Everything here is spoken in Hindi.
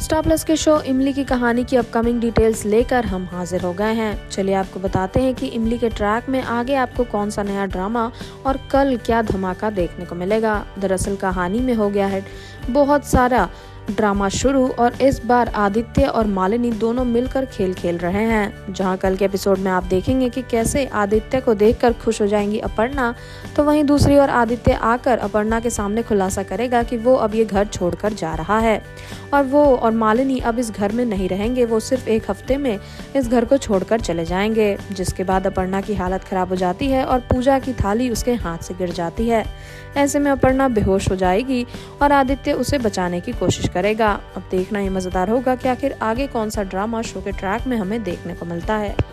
स्टार प्लस के शो इमली की कहानी की अपकमिंग डिटेल्स लेकर हम हाजिर हो गए हैं। चलिए आपको बताते हैं कि इमली के ट्रैक में आगे आपको कौन सा नया ड्रामा और कल क्या धमाका देखने को मिलेगा। दरअसल कहानी में हो गया है बहुत सारा ड्रामा शुरू और इस बार आदित्य और मालिनी दोनों मिलकर खेल खेल रहे हैं। जहां कल के एपिसोड में आप देखेंगे कि कैसे आदित्य को देखकर खुश हो जाएंगी अपर्णा, तो वहीं दूसरी ओर आदित्य आकर अपर्णा के सामने खुलासा करेगा कि वो अब ये घर छोड़कर जा रहा है और वो और मालिनी अब इस घर में नहीं रहेंगे। वो सिर्फ एक हफ्ते में इस घर को छोड़कर चले जाएंगे। जिसके बाद अपर्णा की हालत खराब हो जाती है और पूजा की थाली उसके हाथ से गिर जाती है। ऐसे में अपर्णा बेहोश हो जाएगी और आदित्य उसे बचाने की कोशिश करेगा। अब देखना ये मजेदार होगा कि आखिर आगे कौन सा ड्रामा शो के ट्रैक में हमें देखने को मिलता है।